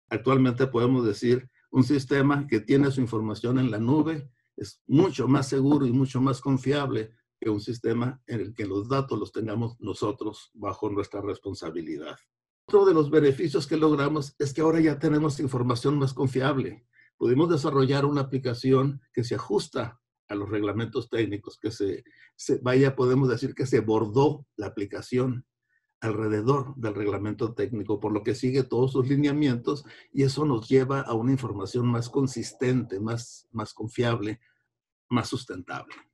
Actualmente podemos decir un sistema que tiene su información en la nube es mucho más seguro y mucho más confiable que un sistema en el que los datos los tengamos nosotros bajo nuestra responsabilidad. Otro de los beneficios que logramos es que ahora ya tenemos información más confiable. Pudimos desarrollar una aplicación que se ajusta a los reglamentos técnicos, que podemos decir que se bordó la aplicación alrededor del reglamento técnico, por lo que sigue todos sus lineamientos y eso nos lleva a una información más consistente, más confiable, más sustentable.